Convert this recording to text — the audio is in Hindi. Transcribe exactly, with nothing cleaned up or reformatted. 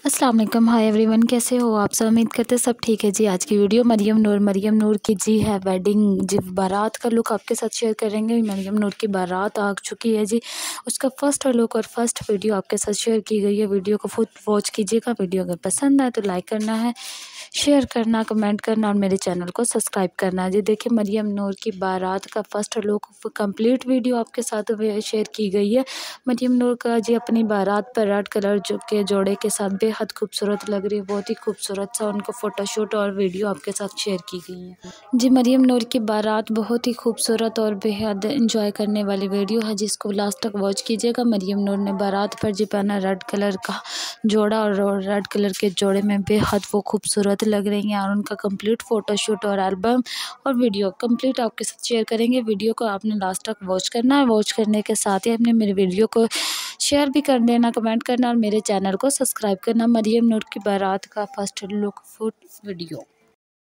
अस्सलाम वालेकुम, हाय एवरीवन, कैसे हो आप सब। उम्मीद करते सब ठीक है जी। आज की वीडियो मरियम नूर मरियम नूर की जी है वेडिंग जी बारात का लुक आपके साथ शेयर करेंगे। मरियम नूर की बारात आ चुकी है जी, उसका फर्स्ट लुक और फर्स्ट वीडियो आपके साथ शेयर की गई है। वीडियो को फुल वॉच कीजिएगा। वीडियो अगर पसंद आए तो लाइक करना है, शेयर करना, कमेंट करना और मेरे चैनल को सब्सक्राइब करना है जी। देखिए मरियम नूर की बारात का फर्स्ट लुक कंप्लीट वीडियो आपके साथ शेयर की गई है। मरियम नूर का जी अपनी बारात पर रेड कलर जो के जोड़े के साथ बेहद खूबसूरत लग रही है। बहुत ही खूबसूरत सा उनको फ़ोटोशूट और वीडियो आपके साथ शेयर की गई है जी। मरियम नूर की बारात बहुत ही खूबसूरत और बेहद इंजॉय करने वाली वीडियो है जिसको लास्ट तक वॉच कीजिएगा। मरियम नूर ने बारात पर जी पहना रेड कलर का जोड़ा और रेड कलर के जोड़े में बेहद वो खूबसूरत लग रही हैं और उनका कंप्लीट फ़ोटोशूट और एल्बम और वीडियो कंप्लीट आपके साथ शेयर करेंगे। वीडियो को आपने लास्ट तक वॉच करना है। वॉच करने के साथ ही अपने मेरे वीडियो को शेयर भी कर देना, कमेंट करना और मेरे चैनल को सब्सक्राइब करना। मरियम नूर की बारात का फर्स्ट लुक फुट वीडियो।